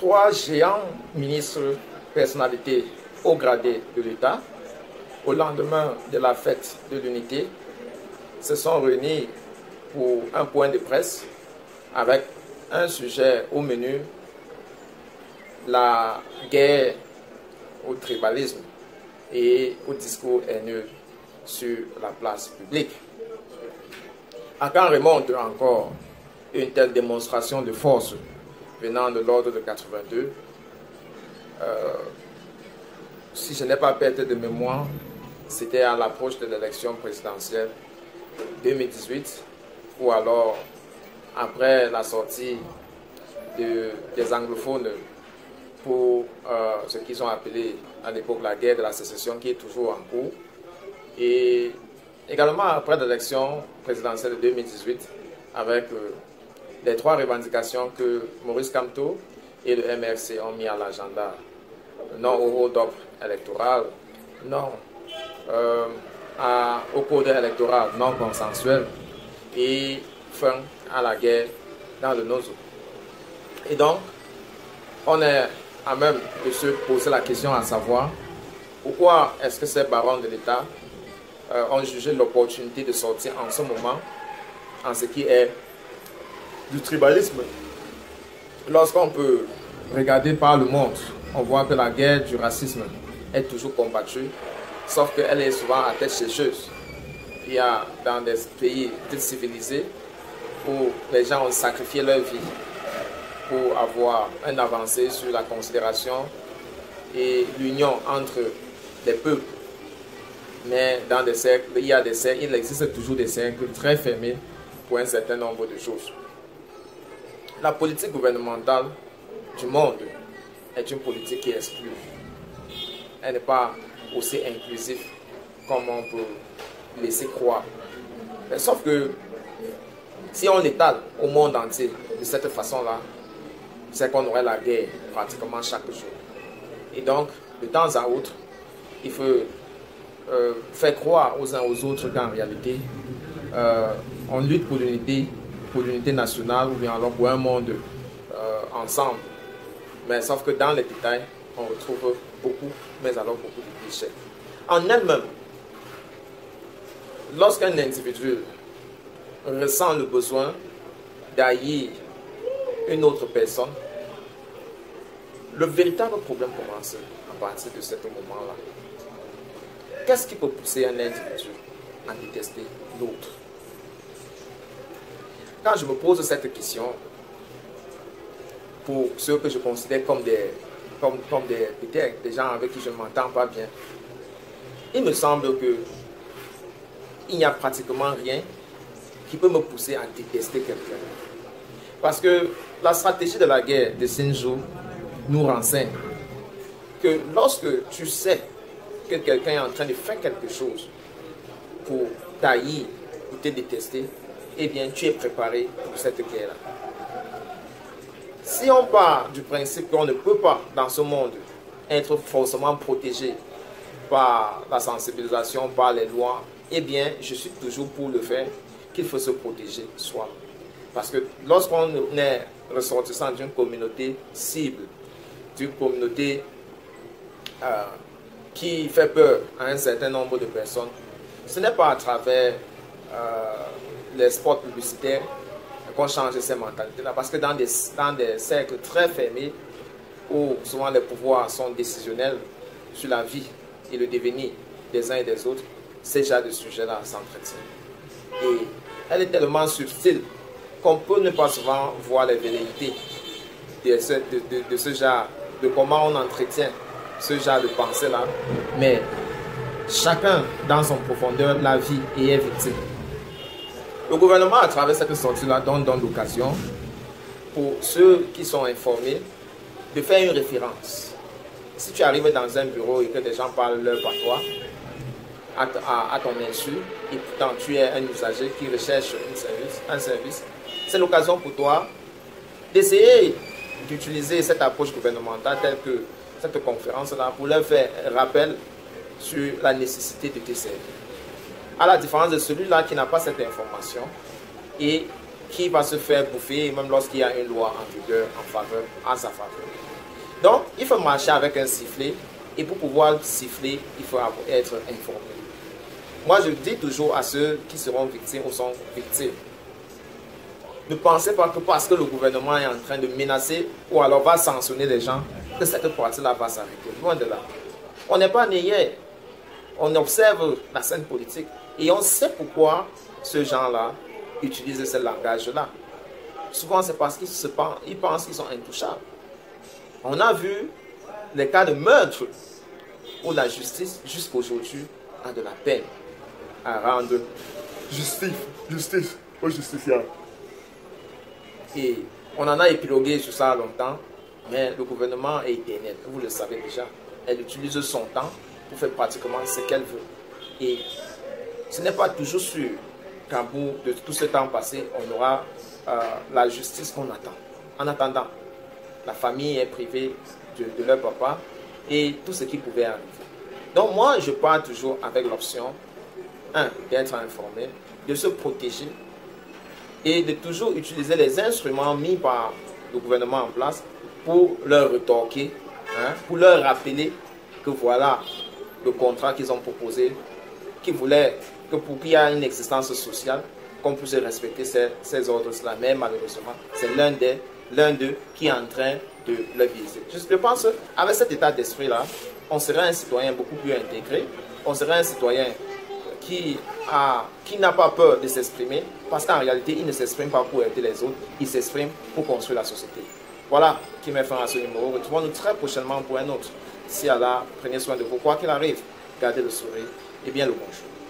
3 géants ministres, personnalités haut gradées de l'État, au lendemain de la fête de l'unité, se sont réunis pour un point de presse avec un sujet au menu, la guerre au tribalisme et au discours haineux sur la place publique. À quand remonte encore une telle démonstration de force venant de l'ordre de 82? Si je n'ai pas perdu de mémoire, c'était à l'approche de l'élection présidentielle 2018, ou alors après la sortie des anglophones pour ce qu'ils ont appelé à l'époque la guerre de la sécession, qui est toujours en cours, et également après l'élection présidentielle de 2018 avec les 3 revendications que Maurice Kamto et le MRC ont mis à l'agenda: non au hold-up électoral, non au code électoral non consensuel et fin à la guerre dans le Nozo. Et donc, on est à même de se poser la question à savoir pourquoi est-ce que ces barons de l'État ont jugé l'opportunité de sortir en ce moment en ce qui est du tribalisme. Lorsqu'on peut regarder par le monde, on voit que la guerre du racisme est toujours combattue, sauf qu'elle est souvent à tête chercheuse. Il y a dans des pays civilisés où les gens ont sacrifié leur vie pour avoir une avancée sur la considération et l'union entre les peuples. Mais dans des cercles, il existe toujours des cercles très fermés pour un certain nombre de choses. La politique gouvernementale du monde est une politique qui exclut. Elle n'est pas aussi inclusive comme on peut laisser croire. Mais sauf que si on l'étale au monde entier de cette façon-là, c'est qu'on aurait la guerre pratiquement chaque jour. Et donc, de temps à autre, il faut faire croire aux uns aux autres qu'en réalité, on lutte pour l'unité nationale, ou bien alors pour un monde ensemble. Mais sauf que dans les détails, on retrouve beaucoup, mais alors beaucoup de clichés. En elle-même, lorsqu'un individu ressent le besoin d'haïr une autre personne, le véritable problème commence à partir de ce moment-là. Qu'est-ce qui peut pousser un individu à détester l'autre? Quand je me pose cette question, pour ceux que je considère comme des gens avec qui je ne m'entends pas bien, il me semble que il n'y a pratiquement rien qui peut me pousser à détester quelqu'un. Parce que la stratégie de la guerre de Sinjo nous renseigne que lorsque tu sais que quelqu'un est en train de faire quelque chose pour t'haïr, pour te détester, eh bien tu es préparé pour cette guerre-là. Si on part du principe qu'on ne peut pas dans ce monde être forcément protégé par la sensibilisation, par les lois, eh bien je suis toujours pour le fait qu'il faut se protéger soi. Parce que lorsqu'on est ressortissant d'une communauté cible, d'une communauté qui fait peur à un certain nombre de personnes, ce n'est pas à travers les spots publicitaires qu'on change ces mentalités-là. Parce que dans des cercles très fermés, où souvent les pouvoirs sont décisionnels sur la vie et le devenir des uns et des autres, ces genres de sujets-là s'entretiennent. Et elle est tellement subtile qu'on peut ne pas souvent voir les velléités de ce genre, de comment on entretient ce genre de pensée-là. Mais chacun, dans son profondeur, la vit et est victime. Le gouvernement, à travers cette sortie-là, donne l'occasion pour ceux qui sont informés de faire une référence. Si tu arrives dans un bureau et que des gens parlent leur patois à ton insu, et pourtant tu es un usager qui recherche un service, c'est l'occasion pour toi d'essayer d'utiliser cette approche gouvernementale telle que cette conférence-là pour leur faire rappel sur la nécessité de te servir. À la différence de celui-là qui n'a pas cette information et qui va se faire bouffer même lorsqu'il y a une loi en vigueur en sa faveur. Donc, il faut marcher avec un sifflet. Et pour pouvoir siffler, il faut être informé. Moi, je dis toujours à ceux qui seront victimes ou sont victimes, ne pensez pas que parce que le gouvernement est en train de menacer ou alors va sanctionner les gens, que cette partie-là va s'arrêter. Loin de là. On n'est pas né hier. On observe la scène politique et on sait pourquoi ce gens-là utilisent ce langage-là. Souvent, c'est parce qu'ils pensent qu'ils sont intouchables. On a vu les cas de meurtre où la justice, jusqu'aujourd'hui, a de la peine à rendre justice aux justiciables. Et on en a épilogué sur ça longtemps, mais le gouvernement est éternel, vous le savez déjà. Elle utilise son temps pour faire pratiquement ce qu'elle veut. Et ce n'est pas toujours sûr qu'en bout de tout ce temps passé, on aura la justice qu'on attend. En attendant, la famille est privée de leur papa et tout ce qui pouvait arriver. Donc moi, je pars toujours avec l'option, d'être informé, de se protéger et de toujours utiliser les instruments mis par le gouvernement en place pour leur retorquer, pour leur rappeler que voilà le contrat qu'ils ont proposé, qui voulait que pour qu'il y ait une existence sociale, qu'on puisse respecter ces ordres-là. Mais malheureusement, c'est l'un d'eux qui est en train de le viser. Je pense qu'avec cet état d'esprit-là, on serait un citoyen beaucoup plus intégré, on serait un citoyen qui n'a pas peur de s'exprimer, parce qu'en réalité, il ne s'exprime pas pour aider les autres, il s'exprime pour construire la société. Voilà qui met fin à ce numéro. Retrouvons-nous très prochainement pour un autre. Si Allah, prenez soin de vous, quoi qu'il arrive, gardez le sourire et bien le bonjour.